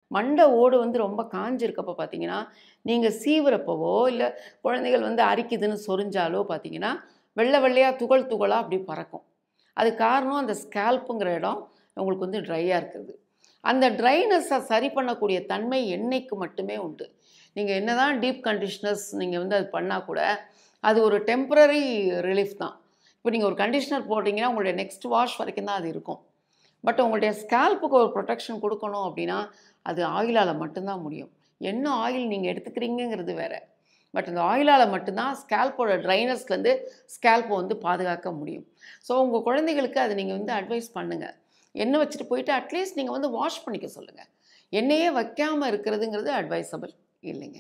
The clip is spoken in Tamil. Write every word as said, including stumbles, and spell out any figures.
மண்டை ஓடு வந்து ரொம்ப காஞ்சிருக்கப்போ பார்த்தீங்கன்னா, நீங்கள் சீவுறப்பவோ இல்லை குழந்தைகள் வந்து அரிக்குதுன்னு சொரிஞ்சாலோ பார்த்தீங்கன்னா, வெள்ளை வெள்ளையாக துகள் துகளாக அப்படி பறக்கும். அது காரணம் அந்த ஸ்கேல்ப்புங்கிற இடம் உங்களுக்கு வந்து ட்ரையாக இருக்குது. அந்த ட்ரைனஸை சரி பண்ணக்கூடிய தன்மை எண்ணெய்க்கு மட்டுமே உண்டு. நீங்கள் என்ன தான் டீப் கண்டிஷ்னர்ஸ் நீங்கள் வந்து அது பண்ணால் கூட அது ஒரு டெம்பரரி ரிலீஃப் தான். இப்போ நீங்கள் ஒரு கண்டிஷ்னர் போட்டிங்கன்னா உங்களுடைய நெக்ஸ்ட் வாஷ் வரைக்கும் தான் அது இருக்கும். பட் உங்களுடைய ஸ்கேல்ப்புக்கு ஒரு ப்ரொடெக்ஷன் கொடுக்கணும் அப்படின்னா அது ஆயிலால் மட்டும்தான் முடியும். என்ன ஆயில் நீங்கள் எடுத்துக்கிறீங்கிறது வேறு. பட் அந்த ஆயிலால் மட்டும்தான் ஸ்கேல்ப்போட ட்ரைனஸ்லேருந்து ஸ்கேல்ப்பை வந்து பாதுகாக்க முடியும். ஸோ உங்கள் குழந்தைகளுக்கு அதை நீங்கள் வந்து அட்வைஸ் பண்ணுங்கள். எண்ணெய் வச்சுட்டு போயிட்டு அட்லீஸ்ட் நீங்கள் வந்து வாஷ் பண்ணிக்க சொல்லுங்கள். எண்ணெயே வைக்காமல் இருக்கிறதுங்கிறது அட்வைசபிள் இல்லைங்க.